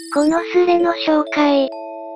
このスレの紹介。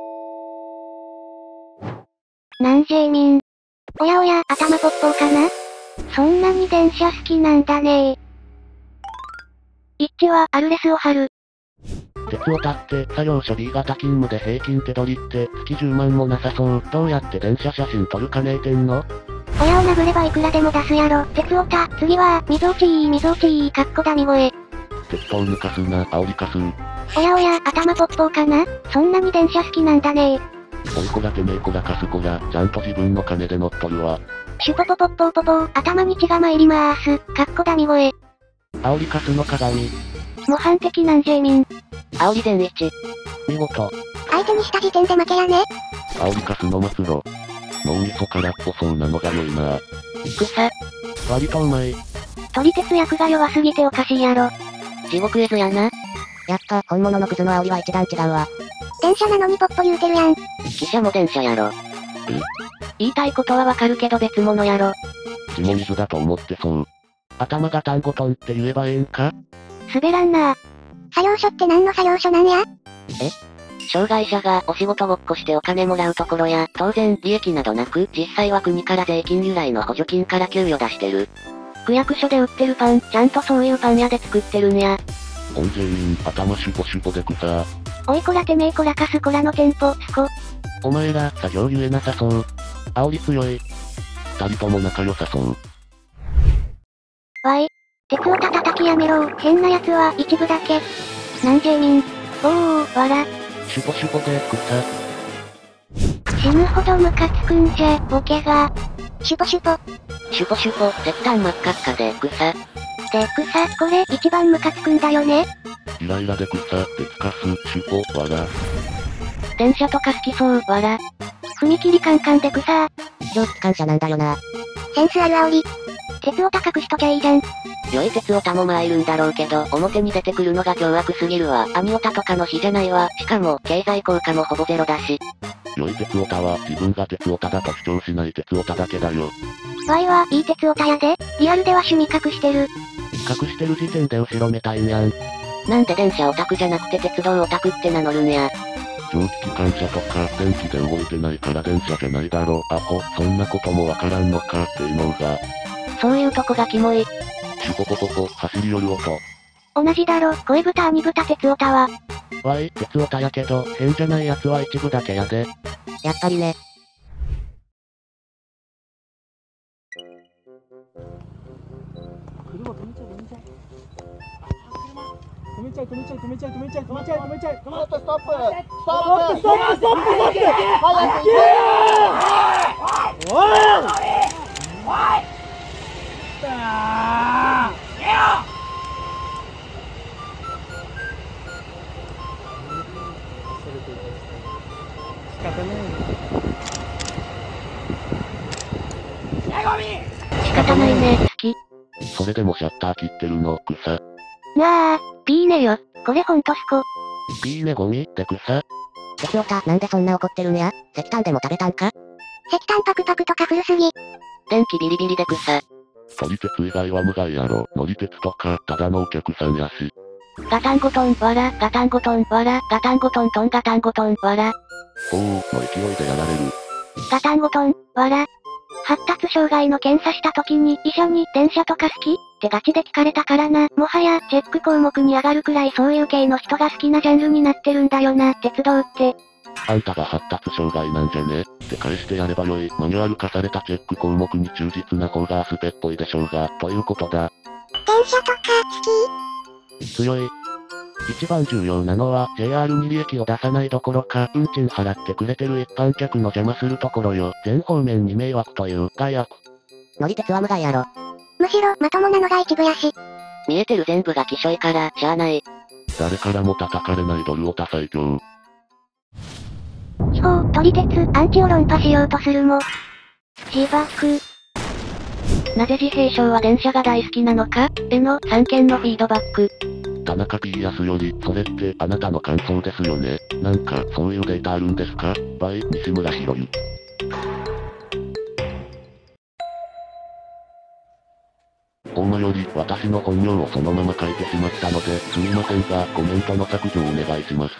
なんジェイミン。おやおや、頭ポッポーかな？そんなに電車好きなんだねー。一致はアルレスを貼る。 鉄オタって作業所 B 型勤務で平均手取りって月10万もなさそう。どうやって電車写真撮るかねえてんの？ 親を殴ればいくらでも出すやろ。鉄オタ、次は、みぞおちー、かっこダミ声。 鉄塔抜かすな、煽りかす。 おやおや、頭ポッポーかな？そんなに電車好きなんだねー。 おいこらてめえこらかすこら、ちゃんと自分の金で乗っとるわ。 シュポポポッポーポポー、頭に血が参りまーす。かっこダミ声。 煽りかすの鏡。 模範的なんジェイミン。 煽り全一。 見事。 相手にした時点で負けやね。 煽りかすの末路。脳みそからっぽそうなのが良いな。 草。 割とうまい。 撮り鉄役が弱すぎておかしいやろ。 地獄絵図やな。 やっぱ、本物のクズの煽りは一段違うわ。 電車なのにポッポ言うてるやん。 汽車も電車やろ。 言いたいことはわかるけど別物やろ。 血も水だと思ってそう。頭が単語トンって言えばええんか？ 滑らんな。作業所って何の作業所なんや？ 障害者がお仕事ごっこしてお金もらうところや、当然利益などなく、実際は国から税金由来の補助金から給与出してる。 区役所で売ってるパン、ちゃんとそういうパン屋で作ってるんや。 本税民、頭シュポシュポで草。 おいこらてめえこらかすこらの店舗、スコ。 お前ら、作業言えなさそう。煽り強い。二人とも仲良さそう。 わい。鉄を叩きやめろ。変な奴は一部だけ。なんジェイミン。おー、わら。 シュポシュポで草。 死ぬほどムカつくんじゃ、ボケが。シュポシュポ。 シュポシュポ、石炭真っ赤っかで草。 で、草、これ一番ムカつくんだよね。 イライラで草、鉄カス、シュポ、わら。 電車とか好きそう、わら。踏切カンカンで草。 蒸気機関車なんだよな。 センスある煽り。鉄を高くしときゃいいじゃん。 良い鉄オタも参るんだろうけど、表に出てくるのが凶悪すぎるわ。アニオタとかの比じゃないわ。しかも、経済効果もほぼゼロだし。 良い鉄オタは自分が鉄オタだと主張しない鉄オタだけだよ。 わいは、いい鉄オタやで。リアルでは趣味隠してる。 隠してる時点で後ろめたいんやん。 なんで電車オタクじゃなくて鉄道オタクって名乗るんや。 蒸気機関車とか電気で動いてないから電車じゃないだろ。アホ、そんなこともわからんのかっていうのが。 そういうとこがキモい。 シュポポポポ、走り寄る音。 同じだろ、声豚アニ豚鉄オタは。 わい、鉄オタやけど、変じゃないやつは一部だけやで。 やっぱりね。 車止めちゃえ。止めちゃえ。止めちゃえ。止めちゃえ。止めちゃえ。止めちゃえ。止めちゃえ。止まって、ストップ。早く行けよ。おい。仕方ない仕方ないね、好き。 それでもシャッター切ってるの、草。 なあ、ピーネよ。これほんとスコ。 ピーネゴミって草。 鉄オタ、なんでそんな怒ってるんや？石炭でも食べたんか？ 石炭パクパクとか古すぎ。 電気ビリビリで草。 撮り鉄以外は無害やろ。乗り鉄とか、ただのお客さんやし。 ガタンゴトン、わら、ガタンゴトン、わら、ガタンゴトントンガタンゴトン、わら。 おー、の勢いでやられる。 ガタンゴトン、わら。発達障害の検査した時に医者に電車とか好きってガチで聞かれたからな。もはやチェック項目に上がるくらいそういう系の人が好きなジャンルになってるんだよな、鉄道って。 あんたが発達障害なんじゃねって返してやればよい。マニュアル化されたチェック項目に忠実な方がアスペっぽいでしょうが、ということだ。 電車とか好強い。一番重要なのは、JR に利益を出さないどころか、運賃払ってくれてる一般客の邪魔するところよ。全方面に迷惑という害悪。 乗り鉄は無害やろ。 き。むしろまともなのが一部やし。 見えてる全部がきしょいから、しゃあない。 誰からも叩かれないドルオタ最強。 秘宝、撮り鉄、アンチを論破しようとするも。自爆。なぜ自閉症は電車が大好きなのかへの3件のフィードバック。 田中 P 安より、それってあなたの感想ですよね。なんか、そういうデータあるんですか？バイ、西村博之。ホームより、私の本名をそのまま書いてしまったので、すみませんが、コメントの削除をお願いします。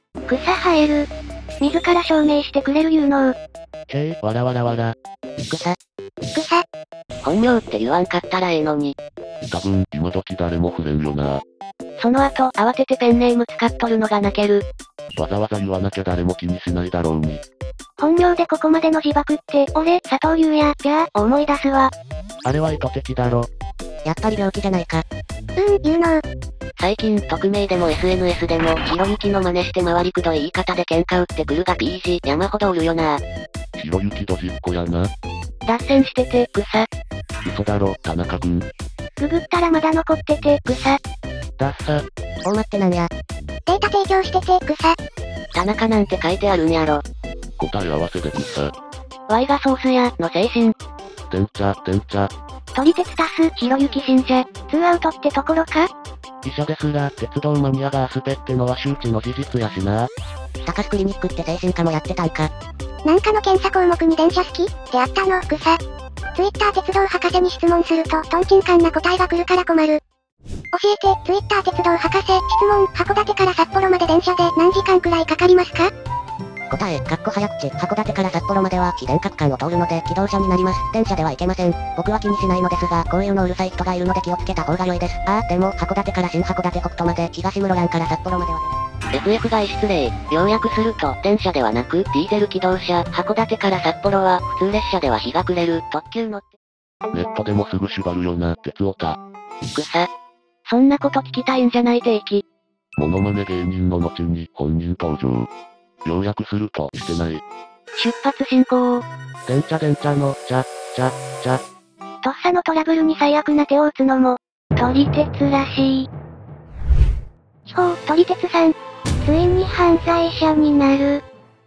草生える。自ら証明してくれる有能。 わらわらわら。 草。 草。 本名って言わんかったらええのに。 多分、今時誰も触れんよな。 その後、慌ててペンネーム使っとるのが泣ける。 わざわざ言わなきゃ誰も気にしないだろうに。 本名でここまでの自爆って、俺、佐藤優也、ぴゃー、思い出すわ。 あれは意図的だろ。 やっぱり病気じゃないか。 有能。 最近、匿名でも SNS でも、ひろゆきの真似して回りくどい言い方で喧嘩売ってくるが PG 山ほどおるよな。 ひろゆきドジっ子やな。 脱線してて、草。 嘘だろ、田中くん。 ググったらまだ残ってて、草。 ダッサ。 大間ってなんや。 データ提供してて、草。 田中なんて書いてあるんやろ。 答え合わせで草。 Y がソースや、の精神。 てんちゃ。 撮り鉄足す、ひろゆき信者。2アウトってところか？ 医者ですら、鉄道マニアがアスペってのは周知の事実やしな。 高須クリニックって精神科もやってたんか。 なんかの検査項目に電車好きってあったの、草。Twitter 鉄道博士に質問すると、トンチンカンな答えが来るから困る。教えて、Twitter 鉄道博士、質問、函館から札幌まで電車で何時間くらいかかりますか？ 答え、早口、函館から札幌までは非電殻間を通るので、機動車になります。電車では行けません。僕は気にしないのですが、こういうのうるさい人がいるので気をつけた方が良いです。でも、函館から新函館北斗まで、東室蘭から札幌までは。 FF 外失礼。要約すると、電車ではなく、ディーゼル機動車、函館から札幌は、普通列車では日が暮れる、特急乗って。 ネットでもすぐ縛るよな、鉄オタ。 草。そんなこと聞きたいんじゃない定期。 モノマネ芸人の後に本人登場。要約すると、してない。 出発進行。 電車の、とっさのトラブルに最悪な手を打つのも、撮り鉄らしい。地方、撮り鉄さん。ついに犯罪者になる。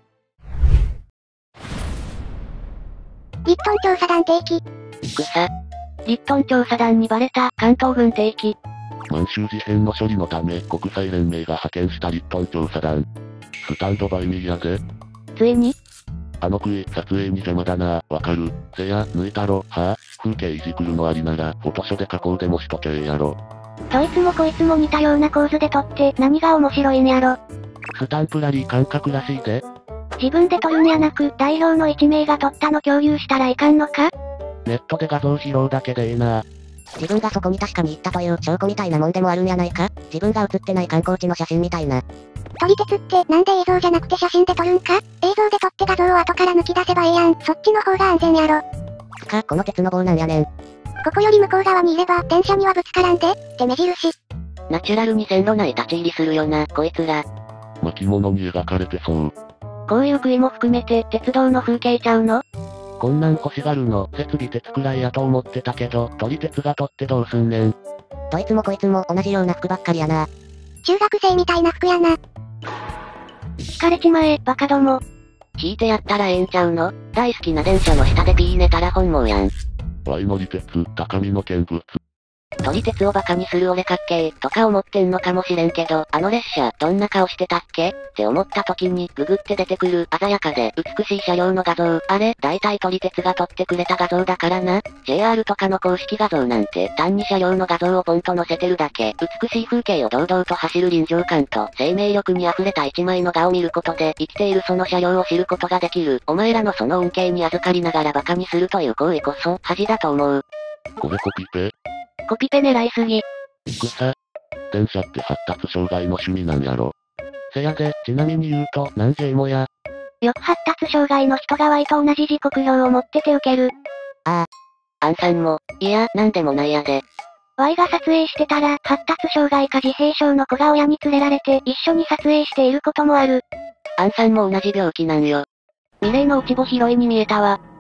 リットン調査団定期。 草。リットン調査団にバレた、関東軍定期。 満州事変の処理のため、国際連盟が派遣したリットン調査団。スタンドバイミーやで。 ついにあの食い、撮影に邪魔だな、わかる。せや、抜いたろ、風景いじくるのありなら、フォトショで加工でもしとけやろ。 どいつもこいつも似たような構図で撮って何が面白いんやろ。 スタンプラリー感覚らしいで。 自分で撮るんやなく、代表の1名が撮ったの共有したらいかんのか？ ネットで画像披露だけでいいな。 自分がそこに確かに行ったという証拠みたいなもんでもあるんやないか？自分が写ってない観光地の写真みたいな。 撮り鉄ってなんで映像じゃなくて写真で撮るんか？映像で撮って画像を後から抜き出せばええやん。そっちの方が安全やろ。 この鉄の棒なんやねん。 ここより向こう側にいれば電車にはぶつからんで、って目印。 ナチュラルに線路内立ち入りするよな、こいつら。 巻物に描かれてそう。 こういう食いも含めて鉄道の風景ちゃうの？ こんなん欲しがるの、設備鉄くらいやと思ってたけど、撮り鉄が撮ってどうすんねん。 どいつもこいつも同じような服ばっかりやな。 中学生みたいな服やな。引かれちまえ、バカども。 引いてやったらええんちゃうの？大好きな電車の下でピー寝たら本望やん。 ワイ乗り鉄、高みの見物。 撮り鉄をバカにする俺かっけーとか思ってんのかもしれんけど、あの列車、どんな顔してたっけって思った時に、ググって出てくる鮮やかで美しい車両の画像。あれ、大体撮り鉄が撮ってくれた画像だからな。JR とかの公式画像なんて、単に車両の画像をポンと載せてるだけ。美しい風景を堂々と走る臨場感と、生命力に溢れた一枚の画を見ることで、生きているその車両を知ることができる。お前らのその恩恵に預かりながらバカにするという行為こそ、恥だと思う。 これコピペ？ コピペ狙いすぎ。 草。電車って発達障害の趣味なんやろ。せやで、ちなみに言うと、なんじエモや。 よく発達障害の人が Y と同じ時刻表を持っててウケる。 アンさんも、いや、なんでもないやで。 Y が撮影してたら、発達障害か自閉症の子が親に連れられて一緒に撮影していることもある。 アンさんも同じ病気なんよ。ミレイの落ち穂拾いに見えたわ。